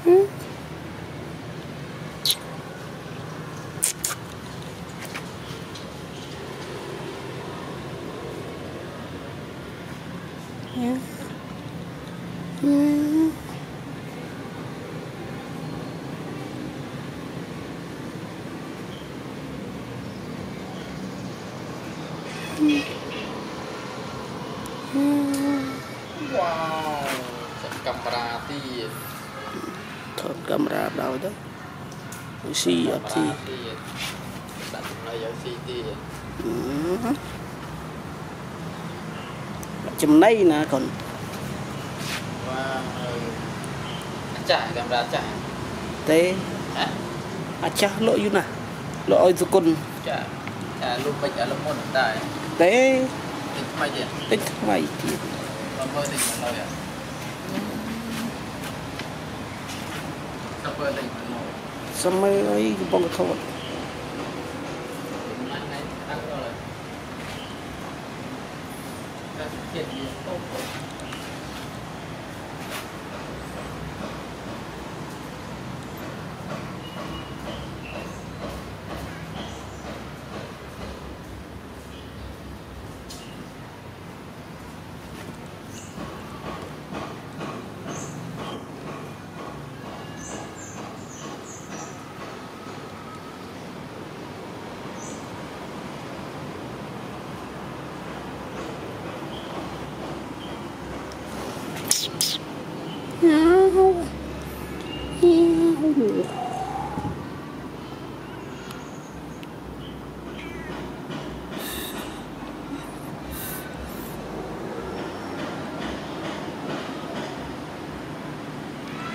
Wow, camera tiền. Thôi camera đâu đó. Xì ở thì. Đặt nơi ở xì tiền. Chùm này nè còn. Wow. Chạy camera chạy. Thế. Chả lỗi như nè. Lỗi tụi con. Chạy. Lúc bây giờ lúc một tại. Thế. Tích mày gì? Tích mày thì. Con mơ tình một lời à? Sao mơ tình một lời? Sao mơ ấy bông cái thôi. Hiện gì không? Yeah.